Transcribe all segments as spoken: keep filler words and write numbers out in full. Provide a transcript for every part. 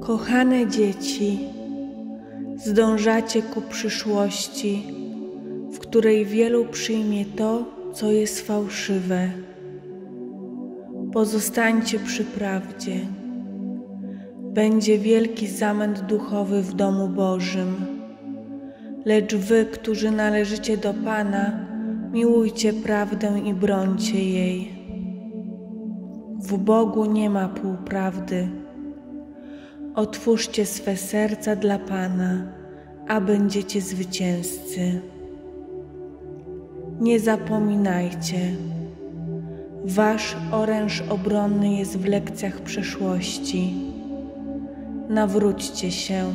Kochane dzieci, zdążacie ku przyszłości, w której wielu przyjmie to, co jest fałszywe. Pozostańcie przy prawdzie. Będzie wielki zamęt duchowy w domu Bożym. Lecz wy, którzy należycie do Pana, miłujcie prawdę i brońcie jej. W Bogu nie ma półprawdy. Otwórzcie swe serca dla Pana, a będziecie zwycięzcy. Nie zapominajcie, wasz oręż obronny jest w lekcjach przeszłości. Nawróćcie się.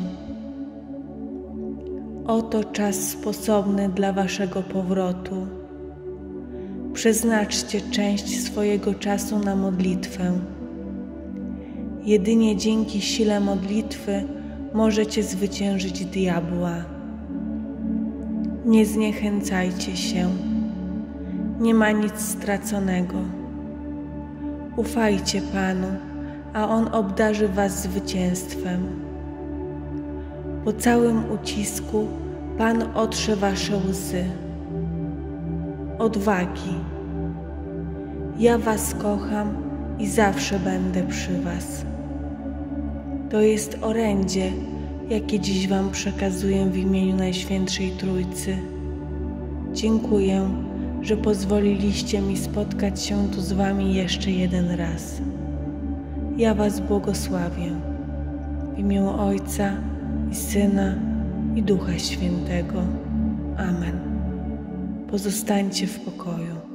Oto czas sposobny dla waszego powrotu. Przeznaczcie część swojego czasu na modlitwę. Jedynie dzięki sile modlitwy możecie zwyciężyć diabła. Nie zniechęcajcie się. Nie ma nic straconego. Ufajcie Panu, a On obdarzy was zwycięstwem. Po całym ucisku Pan otrze wasze łzy. Odwagi. Ja was kocham i zawsze będę przy was. To jest orędzie, jakie dziś wam przekazuję w imieniu Najświętszej Trójcy. Dziękuję, że pozwoliliście mi spotkać się tu z wami jeszcze jeden raz. Ja was błogosławię w imię Ojca i Syna i Ducha Świętego. Amen. Pozostańcie w pokoju.